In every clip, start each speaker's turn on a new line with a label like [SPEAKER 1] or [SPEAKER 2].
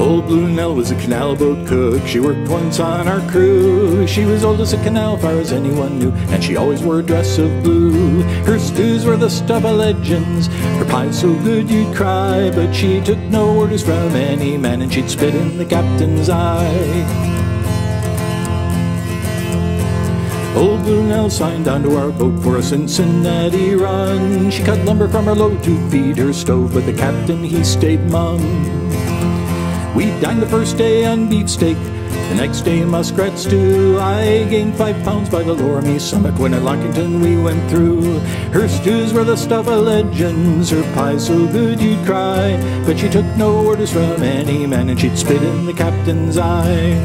[SPEAKER 1] Old Blue Nell was a canal boat cook. She worked once on our crew. She was old as a canal, far as anyone knew, and she always wore a dress of blue. Her stews were the stuff of legends, her pies so good you'd cry. But she took no orders from any man, and she'd spit in the captain's eye. Old Blue Nell signed onto our boat for a Cincinnati run. She cut lumber from her load to feed her stove, but the captain, he stayed mum. We dined the first day on beefsteak, the next day muskrat stew. I gained 5 pounds by the Lower summit when at Lockington we went through. Her stews were the stuff of legends, her pies so good you'd cry. But she took no orders from any man, and she'd spit in the captain's eye.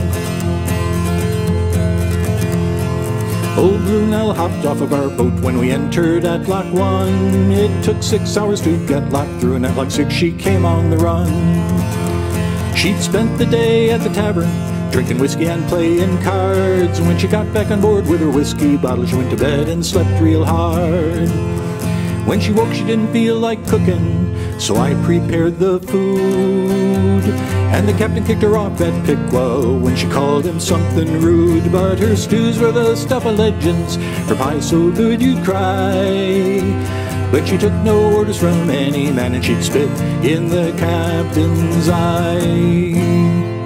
[SPEAKER 1] Old Blue Nell hopped off of our boat when we entered at Lock 1. It took 6 hours to get locked through, and at Lock 6 she came on the run. She'd spent the day at the tavern, drinking whiskey and playing cards. When she got back on board with her whiskey bottle, she went to bed and slept real hard. When she woke, she didn't feel like cooking, so I prepared the food. And the captain kicked her off at Piqua when she called him something rude. But her stews were the stuff of legends, her pie so good you'd cry. But she took no orders from any man, and she'd spit in the captain's eye.